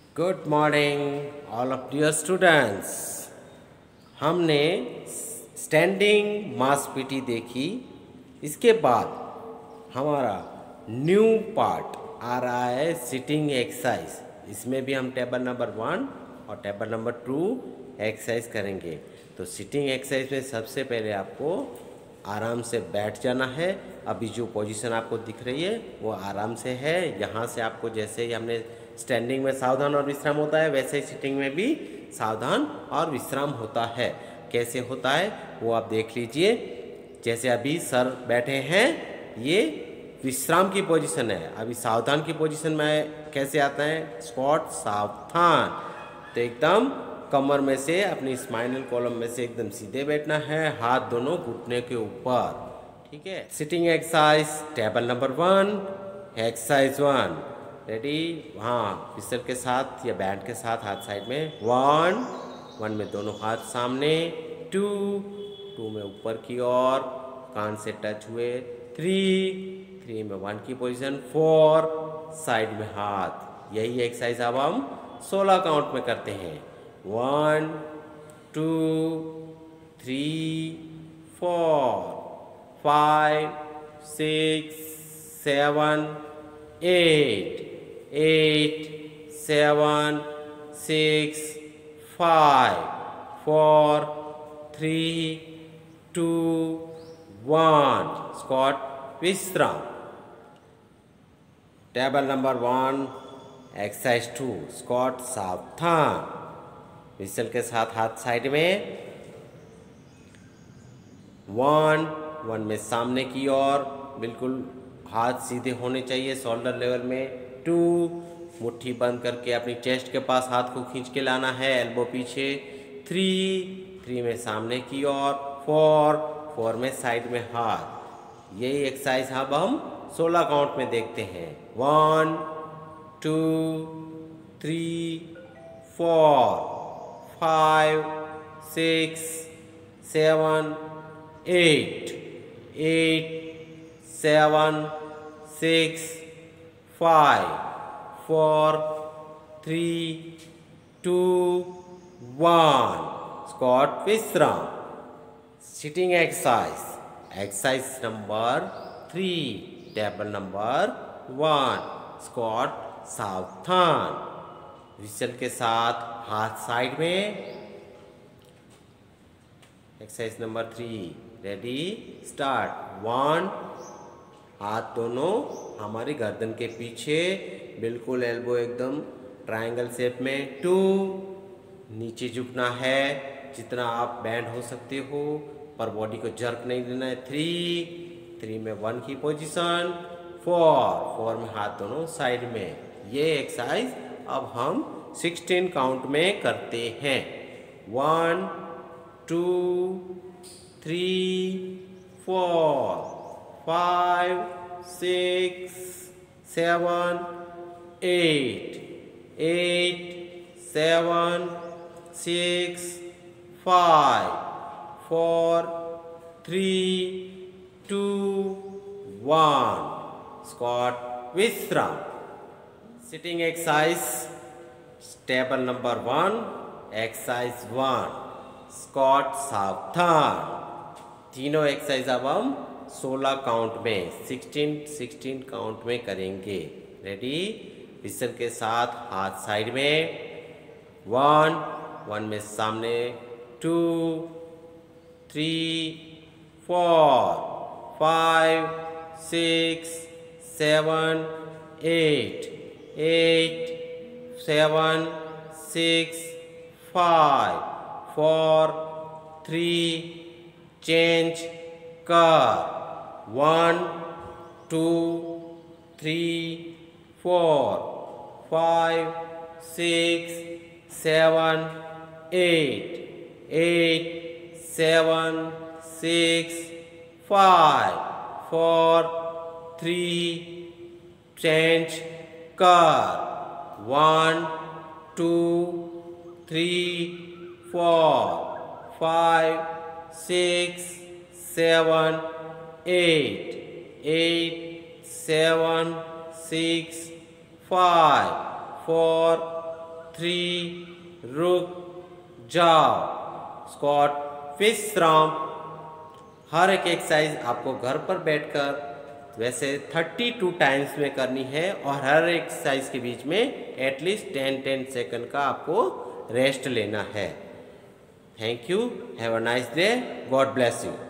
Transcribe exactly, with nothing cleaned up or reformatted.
Good morning all of dear students. हमने standing mass PT देखी। इसके बाद हमारा न्यू पार्ट आ रहा है सिटिंग एक्सरसाइज। इसमें भी हम टेबल नंबर वन और टेबल नंबर टू एक्सरसाइज करेंगे। तो सिटिंग एक्सरसाइज में सबसे पहले आपको आराम से बैठ जाना है। अभी जो पोजीशन आपको दिख रही है वो आराम से है। यहाँ से आपको जैसे ही हमने स्टैंडिंग में सावधान और विश्राम होता है वैसे ही सिटिंग में भी सावधान और विश्राम होता है। कैसे होता है वो आप देख लीजिए। जैसे अभी सर बैठे हैं, ये विश्राम की पोजीशन है। अभी सावधान की पोजीशन में कैसे आता है? स्क्वाट सावधान। तो एकदम कमर में से अपनी स्पाइनल कॉलम में से एकदम सीधे बैठना है, हाथ दोनों घुटने के ऊपर। ठीक है। Sitting exercise table number one, exercise one. Ready? हाँ, फिसल के साथ या बैंड के साथ हाथ साइड में। वन, वन में दोनों हाथ सामने। टू, टू में ऊपर की ओर कान से टच हुए। थ्री, थ्री में वन की पोजीशन। फोर, साइड में हाथ। यही एक्सरसाइज अब हम सोलह काउंट में करते हैं। One, two, three, four, five, six, seven, eight, eight, seven, six, five, four, three, two, one. Squat विश्राम। Table number one, exercise two, squat सावधान। विसल के साथ हाथ साइड में। वन, वन में सामने की ओर बिल्कुल हाथ सीधे होने चाहिए शोल्डर लेवल में। टू, मुट्ठी बंद करके अपनी चेस्ट के पास हाथ को खींच के लाना है, एल्बो पीछे। थ्री, थ्री में सामने की ओर। फोर, फोर में साइड में हाथ। यही एक्सरसाइज अब हम सोलह काउंट में देखते हैं। One, two, three, four, five, six, seven, eight, eight, seven, six, five, four, three, two, one. Squat विश्राम। Sitting exercise exercise number three, table number one, squat सावधान। विसल के साथ हाथ साइड में। Exercise number three, ready start. One, हाथ दोनों हमारी गर्दन के पीछे, बिल्कुल एल्बो एकदम ट्रायंगल शेप में। टू, नीचे झुकना है जितना आप बैंड हो सकते हो, पर बॉडी को जर्क नहीं देना है। थ्री, थ्री में वन की पोजीशन। फोर, फोर में हाथ दोनों साइड में। ये एक्सरसाइज अब हम सिक्सटीन काउंट में करते हैं। One, two, three, four, five, six, seven, eight, eight, seven, six, five, four, three, two, one. Squat विश्राम। Sitting exercise table number one, exercise one, squat सावधान। तीनों एक्सरसाइज अब हम सोलह काउंट में, सिक्सटीन सिक्सटीन काउंट में करेंगे। रेडी? विसल के साथ हाथ साइड में। वन, वन में सामने। Two, three, four, five, six, seven, eight, eight, seven, six, five, four, three, change कर। One, two, three, four, five, six, seven, eight, eight, seven, six, five, four, three, change कर। One, two, three, four, five, six, seven, eight, eight, seven, six, five, four, three, रुक जाओ, squat, विश्राम। हर एक exercise आपको घर पर बैठकर वैसे थर्टी टू टाइम्स में करनी है और हर एक्सरसाइज के बीच में एटलीस्ट टेन टेन सेकंड का आपको रेस्ट लेना है। Thank you, have a nice day, god bless you.